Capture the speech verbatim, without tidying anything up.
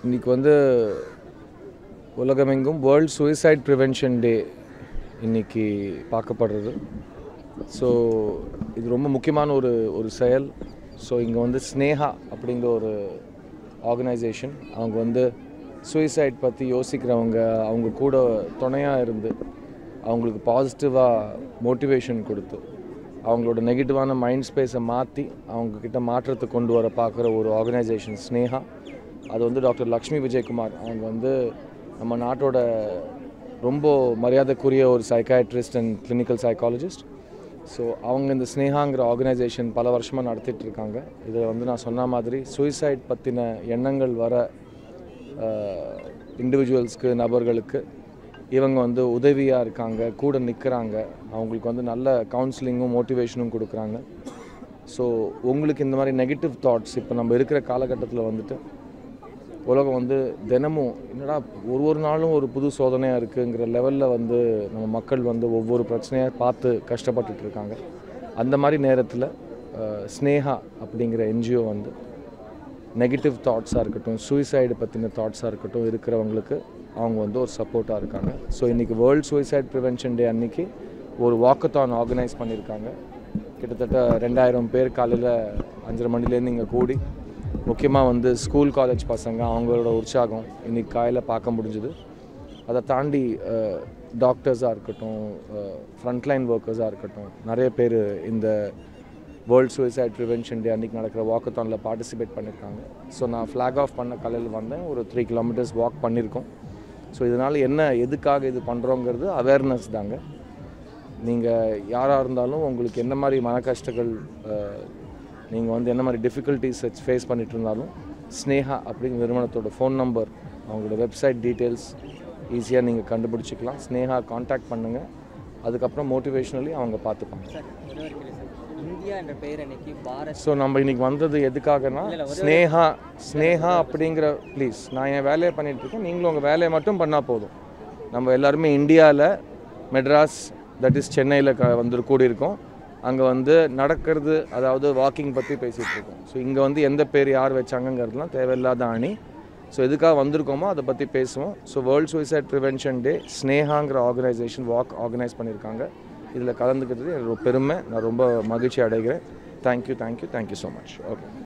இன்னைக்கு வந்து உலகமெங்கும் வேர்ல்ட் சூசைட் ப்ரிவென்ஷன் டே இன்னைக்கு பார்க்கப்படுறது. ஸோ இது ரொம்ப முக்கியமான ஒரு ஒரு செயல். ஸோ இங்கே வந்து ஸ்னேஹா அப்படிங்கிற ஒரு ஆர்கனைசேஷன், அவங்க வந்து சூசைட் பற்றி யோசிக்கிறவங்க அவங்க கூட துணையாக இருந்து அவங்களுக்கு பாசிட்டிவாக மோட்டிவேஷன் கொடுத்து அவங்களோட நெகட்டிவான மைண்ட் ஸ்பேஸை மாற்றி அவங்கக்கிட்ட மாற்றத்தை கொண்டு வர பார்க்குற ஒரு ஆர்கனைசேஷன் ஸ்னேஹா. அது வந்து டாக்டர் லக்ஷ்மி விஜயகுமார், அவங்க வந்து நம்ம நாட்டோட ரொம்ப மரியாதைக்குரிய ஒரு psychiatrist and clinical psychologist. So அவங்க இந்த ஸ்னேஹாங்கிற ஆர்கனைசேஷன் பல வருஷமாக நடத்திட்டு இருக்காங்க. இதில் வந்து நான் சொன்ன மாதிரி சூசைட் பற்றின எண்ணங்கள் வர இண்டிவிஜுவல்ஸ்க்கு, நபர்களுக்கு இவங்க வந்து உதவியாக இருக்காங்க, கூட நிற்கிறாங்க, அவங்களுக்கு வந்து நல்ல கவுன்சிலிங்கும் மோட்டிவேஷனும் கொடுக்குறாங்க. ஸோ உங்களுக்கு இந்த மாதிரி நெகட்டிவ் தாட்ஸ் இப்போ நம்ம இருக்கிற காலகட்டத்தில் வந்துட்டு உலகம் வந்து தினமும் என்னடா ஒரு ஒரு நாளும் ஒரு புது சோதனையாக இருக்குங்கிற லெவலில் வந்து நம்ம மக்கள் வந்து ஒவ்வொரு பிரச்சனையாக பார்த்து கஷ்டப்பட்டுட்டு இருக்காங்க. அந்த மாதிரி நேரத்தில் ஸ்னேஹா அப்படிங்கிற என்ஜிஓ வந்து நெகட்டிவ் தாட்ஸாக இருக்கட்டும், சூசைடு பற்றின தாட்ஸாக இருக்கட்டும் இருக்கிறவங்களுக்கு அவங்க வந்து ஒரு சப்போர்ட்டாக இருக்காங்க. ஸோ இன்றைக்கி வேர்ல்ட் சூசைட் ப்ரிவென்ஷன் டே அன்றைக்கி ஒரு வாக்கத்தான் ஆர்கனைஸ் பண்ணியிருக்காங்க. கிட்டத்தட்ட ரெண்டாயிரம் பேர் காலையில் அஞ்சரை மணிலேருந்து இங்கே கூடி, முக்கியமாக வந்து ஸ்கூல் காலேஜ் பசங்க அவங்களோட உற்சாகம் இன்றைக்கி காலையில் பார்க்க முடிஞ்சுது. அதை தாண்டி டாக்டர்ஸாக இருக்கட்டும், ஃப்ரண்ட்லைன் ஒர்க்கர்ஸாக இருக்கட்டும், நிறைய பேர் இந்த வேர்ல்ட் சூசைட் ப்ரிவென்ஷன் டே அன்றைக்கி நடக்கிற வாக்கத்தானில் பார்ட்டிசிபேட் பண்ணியிருக்காங்க. ஸோ நான் ஃப்ளாக் ஆஃப் பண்ண காலையில் வந்தேன், ஒரு த்ரீ கிலோமீட்டர்ஸ் வாக் பண்ணியிருக்கோம். ஸோ இதனால் என்ன எதுக்காக இது பண்ணுறோங்கிறது அவேர்னஸ் தாங்க. நீங்கள் யாராக இருந்தாலும் உங்களுக்கு என்ன மாதிரி மன கஷ்டங்கள், நீங்கள் வந்து என்ன மாதிரி டிஃபிகல்ட்டிஸ் ஃபேஸ் பண்ணிட்டு இருந்தாலும் ஸ்னேஹா அப்படிங்கிற நிறுவனத்தோட ஃபோன் நம்பர், அவங்களோட வெப்சைட் டீட்டெயில்ஸ் ஈஸியாக நீங்கள் கண்டுபிடிச்சிக்கலாம். ஸ்னேஹா காண்டாக்ட் பண்ணுங்கள். அதுக்கப்புறம் மோட்டிவேஷ்னலி அவங்க பார்த்துப்பாங்க. இந்தியா என்ற பெயர் அன்னைக்கு பாரத். ஸோ நம்ம இன்றைக்கி வந்தது எதுக்காகனா ஸ்னேஹா ஸ்னேஹா அப்படிங்கிற, ப்ளீஸ் நான் என் வேலையை பண்ணிகிட்ருக்கேன், நீங்களும் உங்கள் வேலையை மட்டும் பண்ணால் போதும். நம்ம எல்லாருமே இந்தியாவில் மெட்ராஸ், தட் இஸ் சென்னையில் க வந்து கூடியிருக்கோம். அங்கே வந்து நடக்கிறது, அதாவது வாக்கிங் பற்றி பேசிகிட்டு இருக்கோம். ஸோ இங்கே வந்து எந்த பேர் யார் வச்சாங்கங்கிறதுலாம் தேவையில்லாத அணி. ஸோ எதுக்காக வந்திருக்கோமோ அதை பற்றி பேசுவோம். So world suicide prevention day ஸ்னேஹாங்கிற ஆர்கனைசேஷன் வாக் ஆர்கனைஸ் பண்ணியிருக்காங்க. இதில் கலந்துக்கிறது எனக்கு பெருமை, நான் ரொம்ப மகிழ்ச்சி அடைகிறேன். Thank you thank you thank you so much. Okay.